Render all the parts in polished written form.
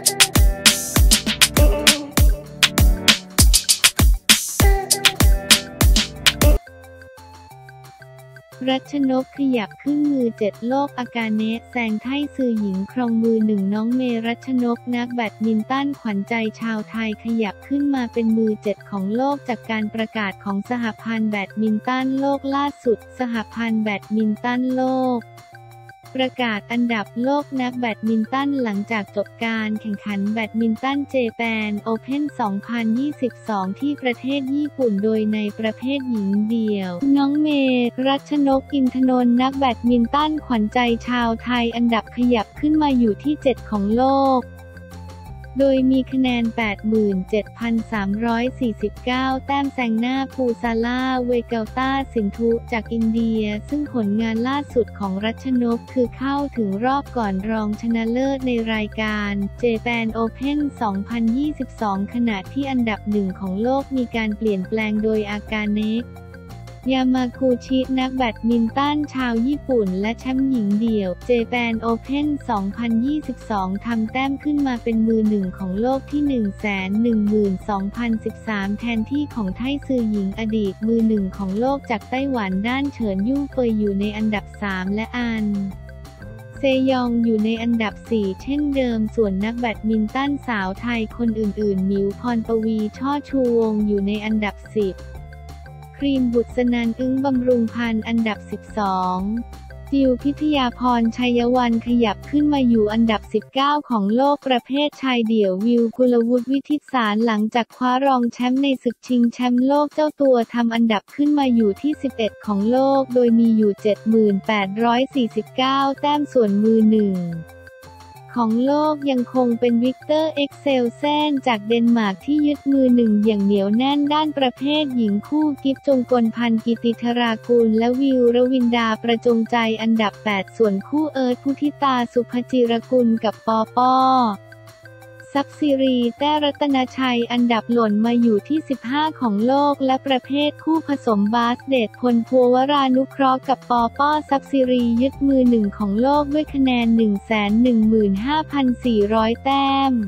รัชนกขยับขึ้นมือ7โลกอากาเนะแซงไทซือหญิงครองมือ1น้องเมรัชนกนักแบดมินตันขวัญใจชาวไทยขยับขึ้นมาเป็นมือ7ของโลกจากการประกาศของสหพันธ์แบดมินตันโลกล่าสุดสหพันธ์แบดมินตันโลกประกาศอันดับโลกนักแบดมินตันหลังจากจบการแข่งขันแบดมินตันเจแปนโอเพ่น 2022 ที่ประเทศญี่ปุ่นโดยในประเภทหญิงเดี่ยวน้องเมรัชนกอินทนนท์นักแบดมินตันขวัญใจชาวไทยอันดับขยับขึ้นมาอยู่ที่7ของโลกโดยมีคะแนน 87,349 แต้มแซงหน้าปูซาล่าเวเกลตาสินธุจากอินเดียซึ่งผลงานล่าสุดของรัชนกคือเข้าถึงรอบก่อนรองชนะเลิศในรายการเจแปนโอเพ่น 2022 ขณะที่อันดับ1ของโลกมีการเปลี่ยนแปลงโดยอากาเนะยามากุชินักแบดมินตันชาวญี่ปุ่นและแชมป์หญิงเดี่ยวเจแปนโอเพ่น 2022 ทำแต้มขึ้นมาเป็นมือ1ของโลกที่ 112,013 แทนที่ของไทซือหญิงอดีตมือ1ของโลกจากไต้หวันด้านเฉินยู่เฟยอยู่ในอันดับ3และอันเซยองอยู่ในอันดับ4เช่นเดิมส่วนนักแบดมินตันสาวไทยคนอื่นๆหมิวพรปวีช่อชูวงศ์อยู่ในอันดับ10ครีมบุษนันท์อึ้งบำรุงพันธ์อันดับ12จิวพิทยาพรชัยวรรณขยับขึ้นมาอยู่อันดับ19ของโลกประเภทชายเดี่ยววิวกุลวุฒิวิทิตสารหลังจากคว้ารองแชมป์ในศึกชิงแชมป์โลกเจ้าตัวทำอันดับขึ้นมาอยู่ที่11ของโลกโดยมีอยู่ 78,449 แต้มส่วนมือ1ของโลกยังคงเป็นวิกเตอร์เอ็กเซลเซนจากเดนมาร์กที่ยึดมือ1อย่างเหนียวแน่นด้านประเภทหญิงคู่กิฟจงกลพันธ์กิติธรากุลและวิวรวินดาประจงใจอันดับ8ส่วนคู่เอิร์ธพุทธิตาสุภจิรกุลกับปอปซับซิรีแต้รัตนชัยอันดับหล่นมาอยู่ที่15ของโลกและประเภทคู่ผสมบาสเดชพลภัววรานุเคราะห์กับปอปซับซิรียึดมือ1ของโลกด้วยคะแนน 115,400 แต้ม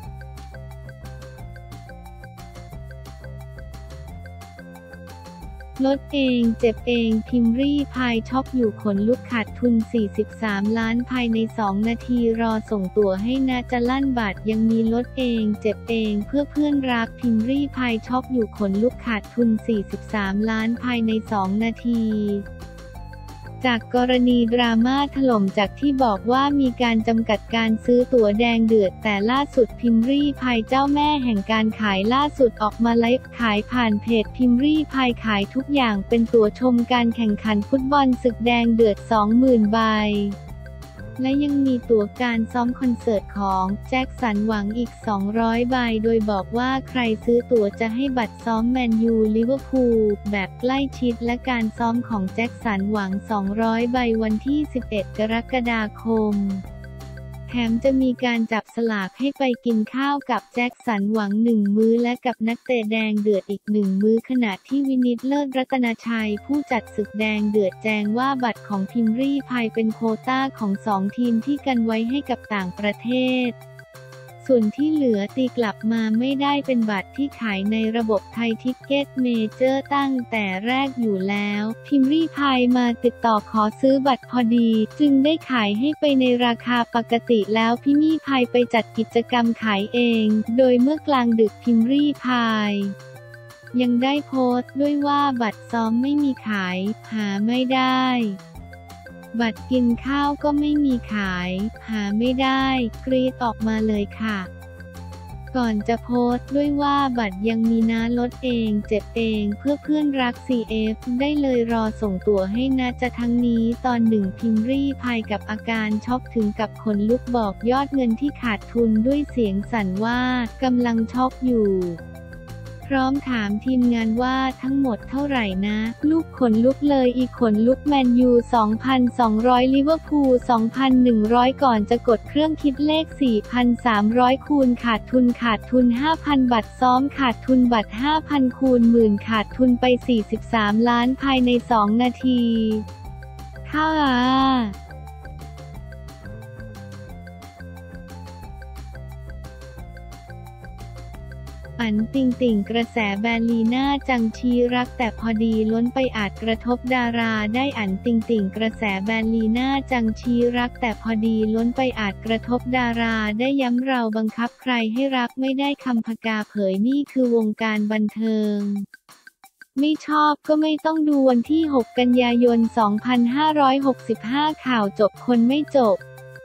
ลดเองเจ็บเองพิมรี่พายช็อกอยู่ขนลุกขาดทุน43ล้านภายใน2นาทีรอส่งตั๋วให้นะจะลั่นบัตรยังมีลดเองเจ็บเองเพื่อเพื่อนรักพิมรี่พายช็อกอยู่ขนลุกขาดทุน43ล้านภายใน2นาทีจากกรณีดราม่าถล่มจากที่บอกว่ามีการจำกัดการซื้อตั๋วแดงเดือดแต่ล่าสุดพิมรี่พายเจ้าแม่แห่งการขายล่าสุดออกมาไลฟ์ขายผ่านเพจพิมรี่พายขายทุกอย่างเป็นตั๋วชมการแข่งขันฟุตบอลศึกแดงเดือด 20,000 ใบและยังมีตั๋วการซ้อมคอนเสิร์ตของแจ็คสันหวังอีก200ใบโดยบอกว่าใครซื้อตั๋วจะให้บัตรซ้อมแมนยูลิเวอร์พูลแบบใกล้ชิดและการซ้อมของแจ็คสันหวัง200ใบวันที่11กรกฎาคมแถมจะมีการจับสลากให้ไปกินข้าวกับแจ็คสันหวัง1มื้อและกับนักเตะแดงเดือดอีก1มื้อขณะที่วินิตเลิศรัตนชัยผู้จัดศึกแดงเดือดแจ้งว่าบัตรของพิมรี่พายเป็นโควต้าของ2ทีมที่กันไว้ให้กับต่างประเทศส่วนที่เหลือตีกลับมาไม่ได้เป็นบัตรที่ขายในระบบไทยทิกเก็ตเมเจอร์ตั้งแต่แรกอยู่แล้วพิมรี่พายมาติดต่อขอซื้อบัตรพอดีจึงได้ขายให้ไปในราคาปกติแล้วพิมรี่พายไปจัดกิจกรรมขายเองโดยเมื่อกลางดึกพิมรี่พายยังได้โพสต์ด้วยว่าบัตรซ้อมไม่มีขายหาไม่ได้บัตรกินข้าวก็ไม่มีขายหาไม่ได้กรี๊ดออกมาเลยค่ะก่อนจะโพสต์ด้วยว่าบัตรยังมีนะลดเองเจ็บเองเพื่อเพื่อนรัก CF ได้เลยรอส่งตั๋วให้นะจะทั้งนี้ตอน1พิมรี่พายกับอาการช็อกถึงกับขนลุกบอกยอดเงินที่ขาดทุนด้วยเสียงสั่นว่ากำลังช็อกอยู่พร้อมถามทีมงานว่าทั้งหมดเท่าไหร่นะลูกขนลุกเลยอีกขนลุกแมนยู 2,200 ลิเวอร์พูล 2,100 ก่อนจะกดเครื่องคิดเลข 4,300 คูณขาดทุน 5,000 บัตรซ้อมขาดทุนบัตร 5,000 คูณหมื่นขาดทุนไป43ล้านภายใน2นาทีค่ะอันติงติ่งกระแสแบนลีน่าจังชี้รักแต่พอดีล้นไปอาจกระทบดาราได้อันติงติ่งกระแสแบนลีน่าจังชี้รักแต่พอดีล้นไปอาจกระทบดาราได้ย้ำเราบังคับใครให้รักไม่ได้คำพกาเผยนี่คือวงการบันเทิงไม่ชอบก็ไม่ต้องดูวันที่ 6 กันยายน 2565 ข่าวจบคนไม่จบ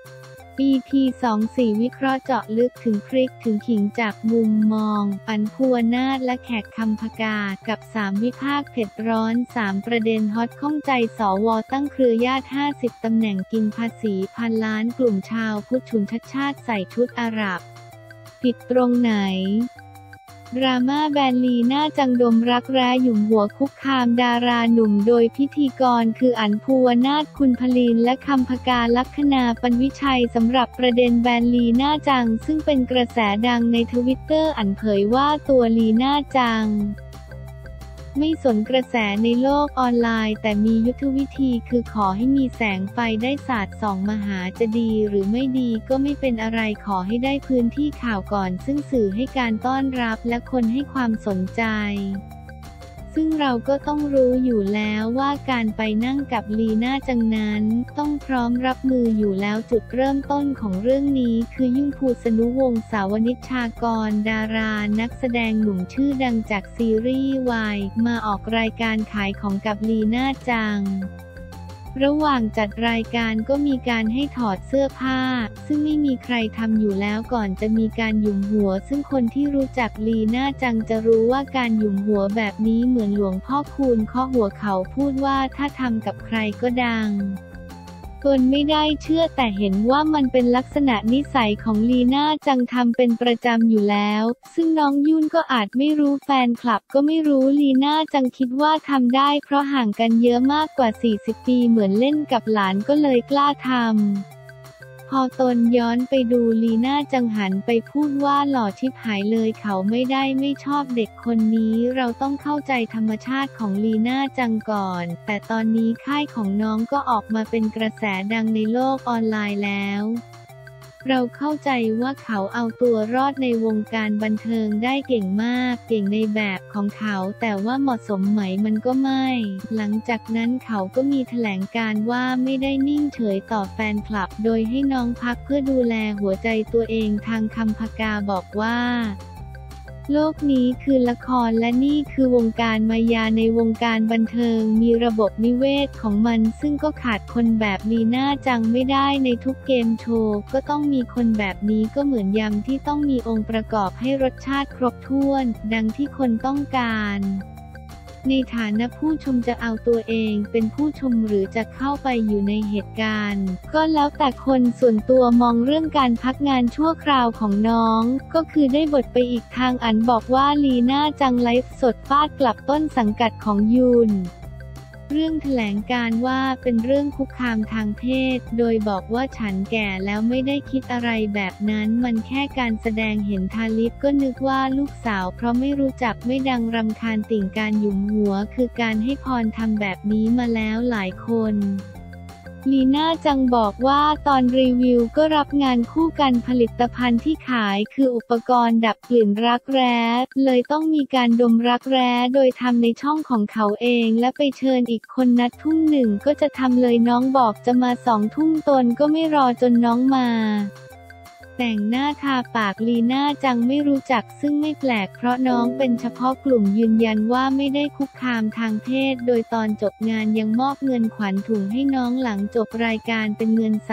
EP 24วิเคราะห์เจาะลึกถึงพริกถึงขิงจากมุมมองอันภูวนาถและแขกคำพกากับ3วิพากษ์เผ็ดร้อน3ประเด็นฮอตข้องใจสวตั้งเครือญาติ50ตำแหน่งกินภาษีพันล้านกลุ่มชาวพุทธชุนชัดชาติใส่ชุดอาหรับผิดตรงไหนดราม่าแบนลีน่าจังดมรักแร้หยุมหัวคุกคามดาราหนุ่มโดยพิธีกรคืออั๋นภูวนาถคุณพลินและคำพกาลัคนาปันวิชัยสำหรับประเด็นแบนลีน่าจังซึ่งเป็นกระแสดังในทวิตเตอร์อั๋นเผยว่าตัวลีน่าจังไม่สนกระแสในโลกออนไลน์แต่มียุทธวิธีคือขอให้มีแสงไฟได้สาดส่องมาหาจะดีหรือไม่ดีก็ไม่เป็นอะไรขอให้ได้พื้นที่ข่าวก่อนซึ่งสื่อให้การต้อนรับและคนให้ความสนใจซึ่งเราก็ต้องรู้อยู่แล้วว่าการไปนั่งกับลีน่าจังนั้นต้องพร้อมรับมืออยู่แล้วจุดเริ่มต้นของเรื่องนี้คือยุ่งภูสนุวงศ์สาวนิชชากรดารานักแสดงหนุ่มชื่อดังจากซีรีส์วายมาออกรายการขายของกับลีน่าจังระหว่างจัดรายการก็มีการให้ถอดเสื้อผ้าซึ่งไม่มีใครทำอยู่แล้วก่อนจะมีการหยุมหัวซึ่งคนที่รู้จักลีน่าจังจะรู้ว่าการหยุมหัวแบบนี้เหมือนหลวงพ่อคูณเคาะหัวเขาพูดว่าถ้าทำกับใครก็ดังคนไม่ได้เชื่อแต่เห็นว่ามันเป็นลักษณะนิสัยของลีน่าจังทำเป็นประจำอยู่แล้วซึ่งน้องยุ่นก็อาจไม่รู้แฟนคลับก็ไม่รู้ลีน่าจังคิดว่าทำได้เพราะห่างกันเยอะมากกว่า40ปีเหมือนเล่นกับหลานก็เลยกล้าทำพอตนย้อนไปดูลีน่าจังหันไปพูดว่าหล่อชิบหายเลยเขาไม่ชอบเด็กคนนี้เราต้องเข้าใจธรรมชาติของลีน่าจังก่อนแต่ตอนนี้ค่ายของน้องก็ออกมาเป็นกระแสดังในโลกออนไลน์แล้วเราเข้าใจว่าเขาเอาตัวรอดในวงการบันเทิงได้เก่งมากเก่งในแบบของเขาแต่ว่าเหมาะสมไหมมันก็ไม่หลังจากนั้นเขาก็มีแถลงการณ์ว่าไม่ได้นิ่งเฉยต่อแฟนคลับโดยให้น้องพักเพื่อดูแลหัวใจตัวเองทางคำพกาบอกว่าโลกนี้คือละครและนี่คือวงการมายาในวงการบันเทิงมีระบบนิเวศของมันซึ่งก็ขาดคนแบบลีน่าจังไม่ได้ในทุกเกมโชว์ก็ต้องมีคนแบบนี้ก็เหมือนยำที่ต้องมีองค์ประกอบให้รสชาติครบถ้วนดังที่คนต้องการในฐานะผู้ชมจะเอาตัวเองเป็นผู้ชมหรือจะเข้าไปอยู่ในเหตุการณ์ก็แล้วแต่คนส่วนตัวมองเรื่องการพักงานชั่วคราวของน้องก็คือได้บทไปอีกทางอันบอกว่าลีน่าจังไลฟ์สดฟาดกลับต้นสังกัดของยุนเรื่องแถลงการว่าเป็นเรื่องคุกคามทางเพศโดยบอกว่าฉันแก่แล้วไม่ได้คิดอะไรแบบนั้นมันแค่การแสดงเห็นทาลิปก็นึกว่าลูกสาวเพราะไม่รู้จักไม่ดังรำคาญติ่งการหยุมหัวคือการให้พรทำแบบนี้มาแล้วหลายคนลีน่าจังบอกว่าตอนรีวิวก็รับงานคู่กันผลิตภัณฑ์ที่ขายคืออุปกรณ์ดับกลิ่นรักแร้เลยต้องมีการดมรักแร้โดยทำในช่องของเขาเองและไปเชิญอีกคนนัดทุ่มหนึ่งก็จะทำเลยน้องบอกจะมา2 ทุ่มตนก็ไม่รอจนน้องมาแต่งหน้าทาปากลีน่าจังไม่รู้จักซึ่งไม่แปลกเพราะน้องเป็นเฉพาะกลุ่มยืนยันว่าไม่ได้คุกคามทางเพศโดยตอนจบงานยังมอบเงินขวัญถุงให้น้องหลังจบรายการเป็นเงิน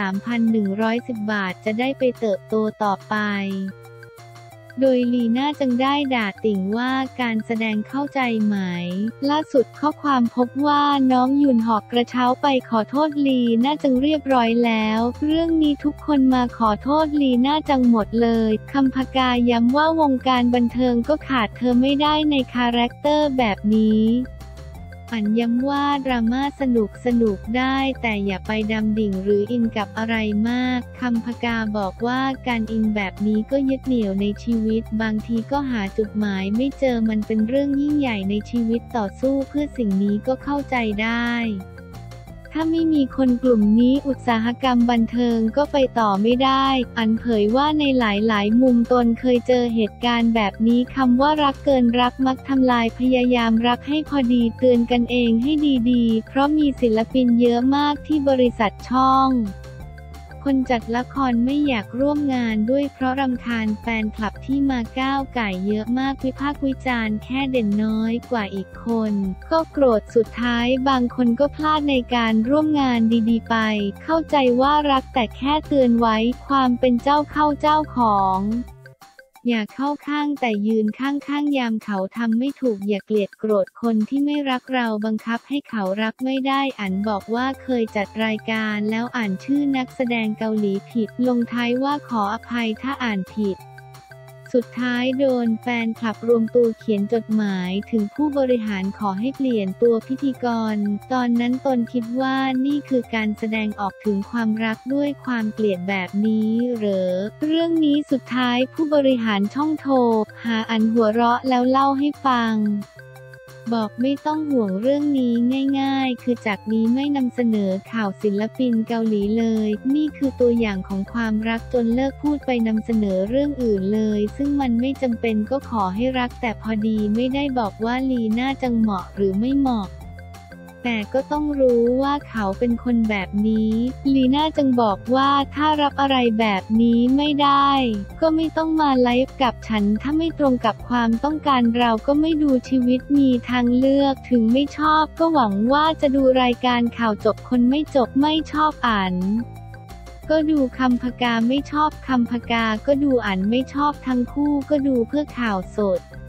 3,110 บาทจะได้ไปเติบโตต่อไปโดยลีน่าจังได้ด่าติ่งว่าการแสดงเข้าใจไหมล่าสุดข้อความพบว่าน้องหยุ่นหอกกระเช้าไปขอโทษลีน่าจังเรียบร้อยแล้วเรื่องนี้ทุกคนมาขอโทษลีน่าจังหมดเลยคำพกาย้ำว่าวงการบันเทิงก็ขาดเธอไม่ได้ในคาแรคเตอร์แบบนี้อันย้ำว่าดราม่าสนุกได้แต่อย่าไปดำดิ่งหรืออินกับอะไรมากคำพกาบอกว่าการอินแบบนี้ก็ยึดเหนี่ยวในชีวิตบางทีก็หาจุดหมายไม่เจอมันเป็นเรื่องยิ่งใหญ่ในชีวิตต่อสู้เพื่อสิ่งนี้ก็เข้าใจได้ถ้าไม่มีคนกลุ่มนี้อุตสาหกรรมบันเทิงก็ไปต่อไม่ได้อันเผยว่าในหลายๆมุมตนเคยเจอเหตุการณ์แบบนี้คำว่ารักเกินรักมักทำลายพยายามรักให้พอดีเตือนกันเองให้ดีๆเพราะมีศิลปินเยอะมากที่บริษัทช่องคนจัดละครไม่อยากร่วมงานด้วยเพราะรำคาญแฟนคลับที่มาก้าวไก่เยอะมากวิพากษ์วิจารณ์แค่เด่นน้อยกว่าอีกคนก็โกรธสุดท้ายบางคนก็พลาดในการร่วมงานดีๆไปเข้าใจว่ารักแต่แค่เตือนไว้ความเป็นเจ้าเข้าเจ้าของอย่าเข้าข้างแต่ยืนข้างๆยามเขาทำไม่ถูกอย่าเกลียดโกรธคนที่ไม่รักเราบังคับให้เขารักไม่ได้อันบอกว่าเคยจัดรายการแล้วอ่านชื่อนักแสดงเกาหลีผิดลงท้ายว่าขออภัยถ้าอ่านผิดสุดท้ายโดนแฟนคลับรวมตัวเขียนจดหมายถึงผู้บริหารขอให้เปลี่ยนตัวพิธีกรตอนนั้นตนคิดว่านี่คือการแสดงออกถึงความรักด้วยความเกลียดแบบนี้เหรอเรื่องนี้สุดท้ายผู้บริหารช่องโทรหาอันหัวเราะแล้วเล่าให้ฟังบอกไม่ต้องห่วงเรื่องนี้ง่ายๆคือจากนี้ไม่นำเสนอข่าวศิลปินเกาหลีเลยนี่คือตัวอย่างของความรักจนเลิกพูดไปนำเสนอเรื่องอื่นเลยซึ่งมันไม่จำเป็นก็ขอให้รักแต่พอดีไม่ได้บอกว่าลีน่าจังเหมาะหรือไม่เหมาะแต่ก็ต้องรู้ว่าเขาเป็นคนแบบนี้ลีน่าจังบอกว่าถ้ารับอะไรแบบนี้ไม่ได้ก็ไม่ต้องมาไลฟ์กับฉันถ้าไม่ตรงกับความต้องการเราก็ไม่ดูชีวิตมีทางเลือกถึงไม่ชอบก็หวังว่าจะดูรายการข่าวจบคนไม่จบไม่ชอบอ่านก็ดูคำพกาไม่ชอบคำพกาก็ดูอ่านไม่ชอบทั้งคู่ก็ดูเพื่อข่าวสด